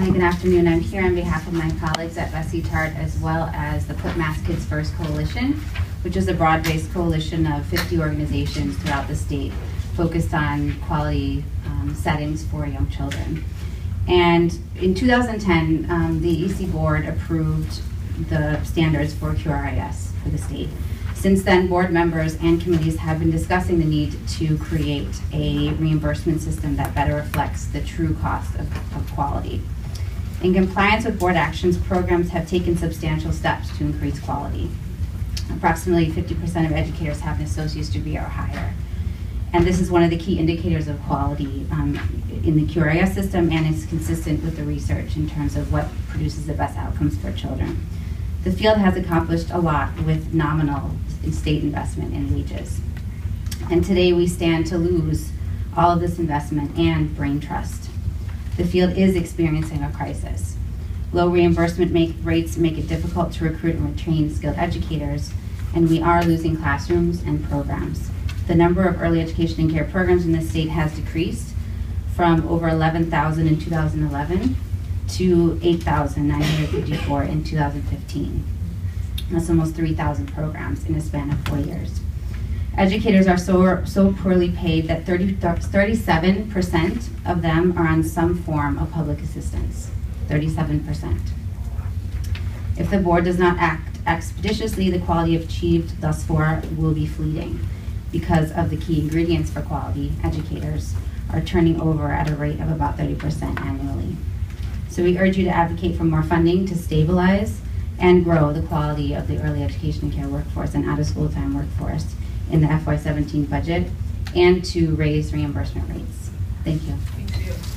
Hi, good afternoon. I'm here on behalf of my colleagues at Bessie Tart, as well as the Put Mass Kids First Coalition, which is a broad-based coalition of 50 organizations throughout the state focused on quality settings for young children. And in 2010, the EC board approved the standards for QRIS for the state. Since then, board members and committees have been discussing the need to create a reimbursement system that better reflects the true cost of quality. In compliance with board actions, programs have taken substantial steps to increase quality. Approximately 50% of educators have an associate's degree or higher. And this is one of the key indicators of quality in the QRIS system, and is consistent with the research in terms of what produces the best outcomes for children. The field has accomplished a lot with nominal state investment in wages. And today we stand to lose all of this investment and brain trust. The field is experiencing a crisis. Low reimbursement rates make it difficult to recruit and retain skilled educators, and we are losing classrooms and programs. The number of early education and care programs in the state has decreased from over 11,000 in 2011 to 8,954 in 2015. That's almost 3,000 programs in a span of 4 years. Educators are so poorly paid that 37% of them are on some form of public assistance. 37%. If the board does not act expeditiously, the quality achieved thus far will be fleeting, because of the key ingredients for quality. Educators are turning over at a rate of about 30% annually. So we urge you to advocate for more funding to stabilize and grow the quality of the early education and care workforce and out-of-school time workforce in the FY17 budget, and to raise reimbursement rates. Thank you. Thank you.